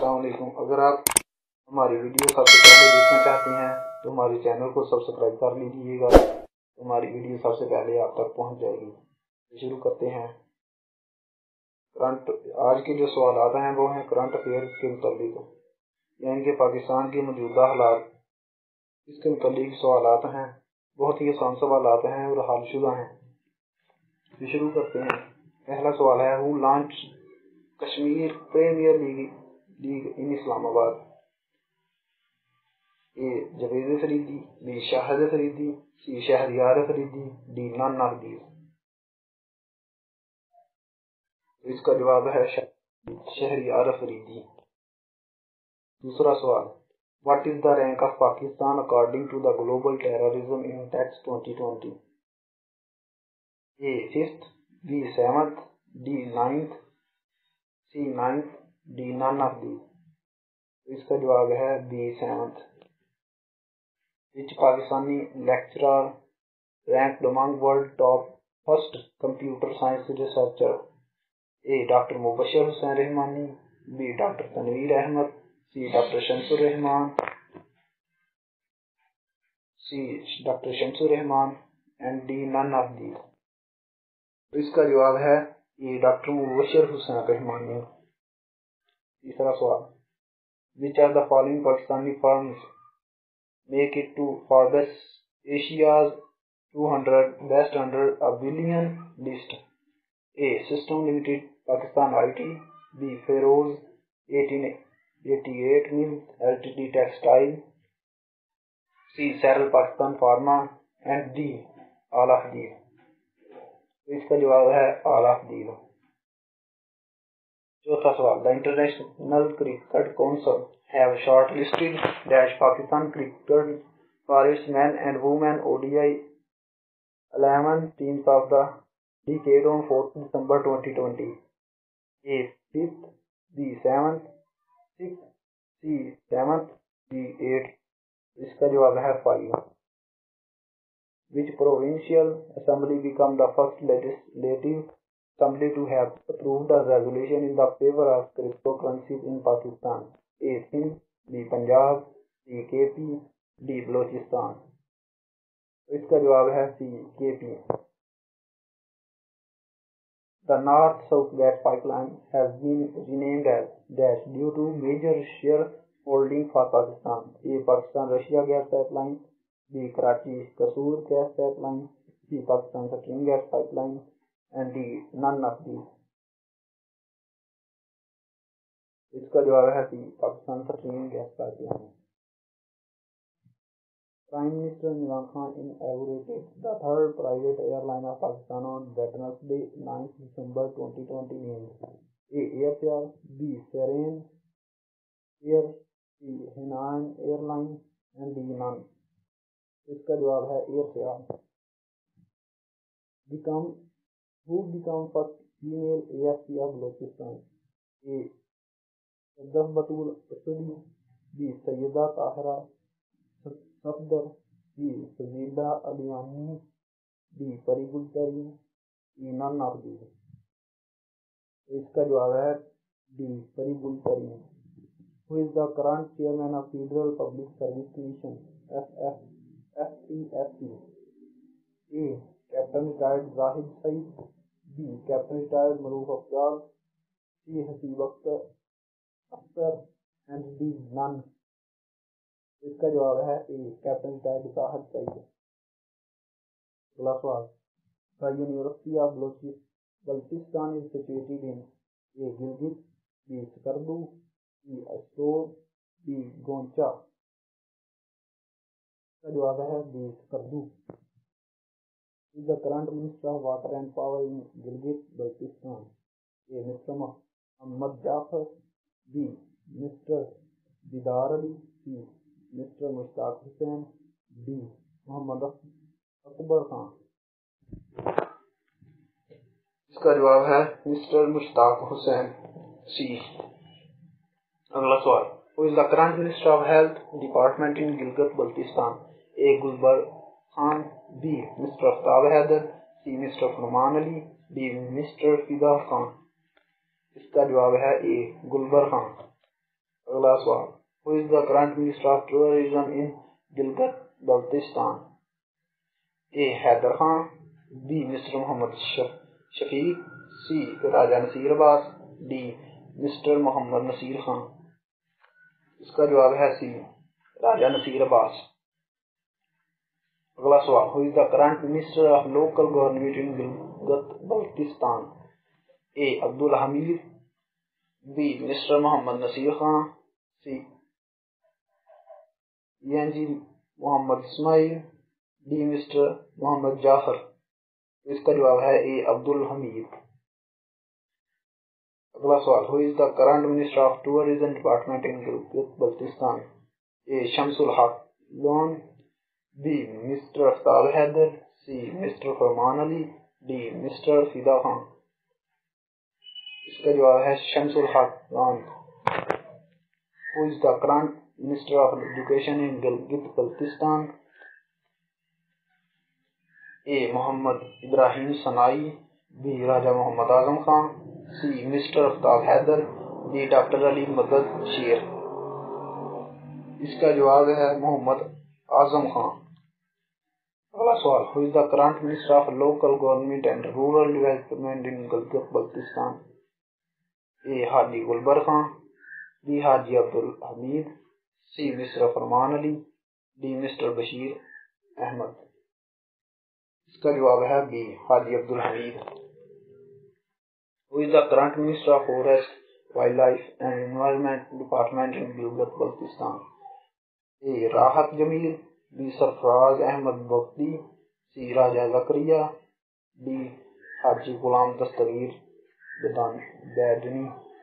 अस्सलाम वालेकुम। अगर आप हमारी वीडियो सबसे पहले देखना चाहते हैं तो हमारे चैनल को सब्सक्राइब कर लीजिएगा, तो हमारी वीडियो सबसे पहले आप तक पहुंच जाएगी। तो शुरू करते हैं। आज के जो सवाल हैं वो हैं करंट अफेयर्स के मुताबिक, यानी कि पाकिस्तान के मौजूदा हालात, इसके मुताबिक सवाल हैं। बहुत ही आसान सवाल हैं और हलशुदा हैं। तो शुरू करते हैं। पहला सवाल है, who launch Kashmir premier league in Islamabad? A Javed Afridi, B Shahid Afridi, C Shahryar Afridi, D none of these. इसका जवाब है शहरयार अफरीदी। दूसरा सवाल, what is the rank of Pakistan according to the global terrorism index 2020? A 5th, B 7th, D 9th, C 9th, D none of these. इसका जवाब है B 7th। Which Pakistani lecturer ranked among world top first computer science researcher? A. Dr. Mubashir Hussain Rahmani, B. Dr. Tanveer Ahmed, C. Dr. Shamsur Rahman, and D. None of these. तो इसका जवाब है A doctor Mubashir Hussain Rehmani. तीसरा सवाल, Which are the following Pakistani firms make it to Forbes Asia's 200 Best Under a Billion list? A. System Limited Pakistan IT, B. Feroz 1888 Mills Ltd Textile, C. Cyril Pakistan Pharma, and D. All of these। इसका जवाब है all of these। चौथा सवाल, The International Cricket Council have shortlisted Pakistan cricket for its men and women ODI 11 teams of the decade on 4th December 2020. A 5th, B 7th, 6th, C 7th, D 8th। इसका जवाब है 5। Which provincial assembly become the first legislative assembly to have approved a resolution in the favor of cryptocurrencies in Pakistan? A. Sindh, B. Punjab, C. KP, D. Balochistan। इसका जवाब है C. KP। The North-South Gas Pipeline has been renamed as dash due to major shareholding for Pakistan. A. Pakistan Russia Gas Pipeline, B. Karachi Kasoor Gas Pipeline, C. Pakistan Stream Gas Pipeline, and D. None of these। इसका जवाब है C. Pakistan stream gas pipeline. Prime Minister Imran Khan inaugurated the third private airline of Pakistan on Wednesday, 9th December 2020 named A. Airfare, B. Serene Air, C. Hainan Airline, and D. None। इसका जवाब है Airfare। Who become first female ASP of Balochistan? A. Sadaf Batool Asadi, B Syeda Tahira Safdar, C Fazila Aliyani, D Parigul तरीन, E none of these. इसका जवाब है D Parigul Tareen. Who is the current chairman of federal public service commission FPSC? A captain retired Zahid Saeed, B captain retired Maroof Afzal, C Haseeb Akhtar and D none. इसका जवाब है A captain retired Zahid Saeed. अगला सवाल, the university of Baltistan is situated in A Gilgit, B Skardu, C Astore, D Ghanche. इसका जवाब है B Skardu. Is the current minister of water and power in Gilgit Baltistan? A mister Mohammad Jafar, B mister Didar Ali, C mister Mushtaq Hussain, D Mohammad Akbar Khan. इसका जवाब है मिस्टर मुश्ताक हुसैन, सी। अगला सवाल, who is the current minister of health department in Gilgit Baltistan? A Gulbar Khan, B mister Aftab Haider, C mister Farman Ali, D mister Fida Khan. इसका जवाब है ए गुलबर खान। अगला सवाल, who is the current minister of tourism in Gilgit Baltistan? A Haider Khan, B mister Mohammad Shafiq, C Raja Nasir Abbas, D mister Mohammad Nasir Khan. इसका जवाब है सी राजा नसीर अब्बास। अगला सवाल, who is the current minister of local government in Gilgit Baltistan? A Abdul Hameed, B mister Mohammad Nasir Khan, C NG Mohammad Ismail, D mister Mohammad Jafar. तो इसका जवाब है ए अब्दुल हमीद। अगला सवाल, who is the current minister of tourism department in Gilgit Baltistan? A Shamsul Haq Lone, B mister Aftab Haider, C mister Farman Ali, D mister Fida Khan. इसका जवाब है Shamsul Haq Lone. Who is the current minister of education in Gilgit Baltistan? A Mohammad Ibrahim Sanai, B Raja Mohammad Azam Khan, C mister Aftab Haider, D doctor Ali Madad Sher. इसका जवाब है मोहम्मद आजम खान। अगला सवाल, who is the current minister of local government and rural development in Gilgit Baltistan? A Haji Gulbar Khan, B Haji Abdul Hameed, C mister Farman Ali, D mister Bashir Ahmad. इसका जवाब है B Haji Abdul Hameed. Who is the current minister of forest, wild life and environment department in Gilgit Baltistan? A Rahat Jamil, B Sarfaraz Ahmad Bakhti, C Raja Zakaria, D Haji Ghulam दस्तगीर बैदनी।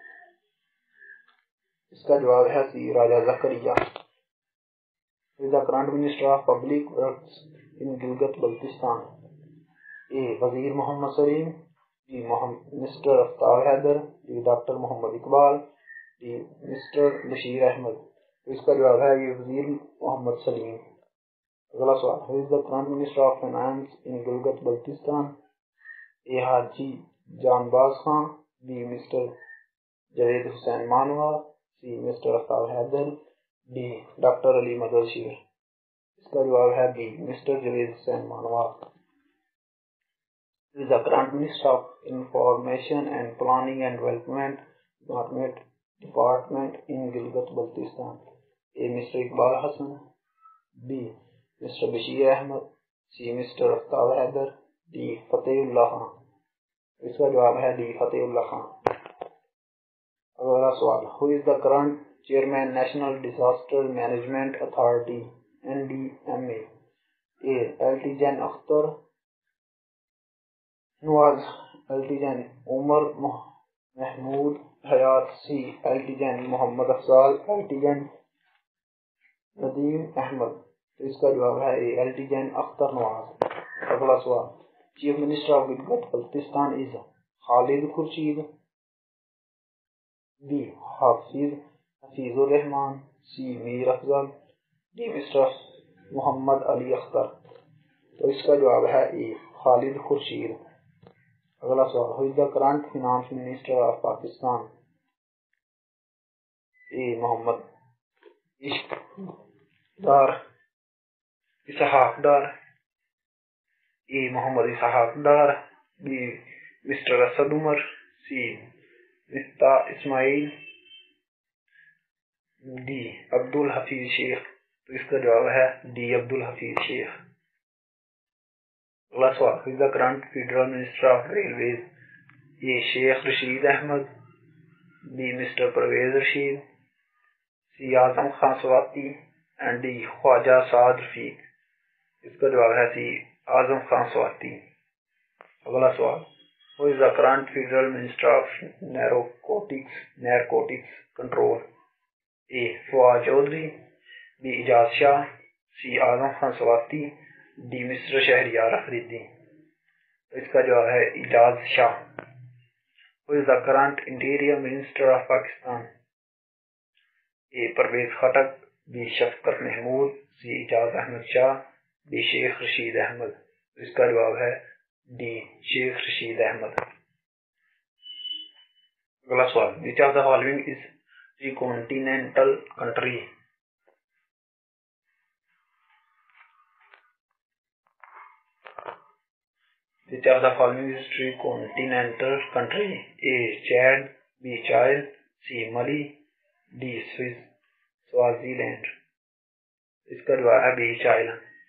इसका जवाब है C Raja Zakaria. Who is the current minister of public works in Gilgit Baltistan? A Wazir Mohammad Salim, B mister Aftab Haider, D doctor Mohammad Iqbal, D mister Bashir Ahmed. तो इसका जवाब है ये वजीर मोहम्मद सलीम। अगला सवाल, who is the current minister of finance in Gilgit Baltistan? A Haji Janbaz Khan, B mister Javed Hussain Manwa, C mister Aftab Haider, D doctor Ali Madad Sher. इसका जवाब है बी मिस्टर जवेद हुसैन मानवा। Is the current Minister of Information and Planning and Development Department in Gilgit Baltistan? A. Mr. Iqbal Hassan, B. Mr. Bashir Ahmed, C. Mr. Aftab Haider, D. Fatehullah Khan। इसका जवाब है D फतेहुल्लाह Khan. अगला सवाल, who is the current chairman national disaster management authority NDMA? A Lt Gen Akhtar, Nawaz Lt Gen, Umar Mahmood Hayat, C Lt Gen Mohammad Afzal, Lt Gen Nadeem Ahmed. तो इसका जवाब है ए Lt Gen Akhtar Nawaz. अगला सवाल, chief minister of Gilgit Baltistan is Khalid Khurshid, B Hafeezur Rehman, C Mir Afzal, D mister Mohammad Ali Akhtar. तो इसका जवाब है ए खालिद खुर्शीद। अगला सवाल, who is the current finance minister of Pakistan? A Mohammad Ishaq Dar, A Mohammad Ishaq Dar, B mister Asad Umar, C Miftah Ismail, D Abdul Hafeez Sheikh. तो इसका जवाब है डी अब्दुल हफीज शेख। अगला सवाल, who is the current federal minister of railways? A Sheikh Rashid Ahmed, B mister Pervez Rashid, C Azam Khan Swati and D Khawaja Saad Rafique. इसका जवाब है सी आजम खान स्वाति। अगला सवाल, who is the current federal minister of narcotics control? A Fawad Chaudhry, B Ijaz Shah, C Azam Khan Swati, D mister Shehryar Afridi. इसका जवाब है Ijaz Shah. Who is the current interior minister of Pakistan? A Pervez Khattak, B Shafqat Mahmood, C Ijaz Ahmed Shah, D Sheikh Rashid Ahmed. इसका जवाब है डी शेख रशीद अहमद। अगला सवाल, which of the following is continental country? Which of the following is continental country? A. Chad, B. Chile, C. Mali, D. Swaziland. इसका जवाब है B चाइल।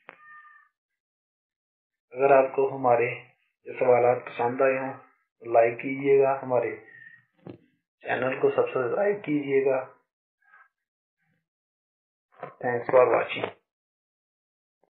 अगर आपको हमारे सवाल पसंद आए हों तो लाइक कीजिएगा, हमारे चैनल को सब्सक्राइब कीजिएगा। Thanks for watching.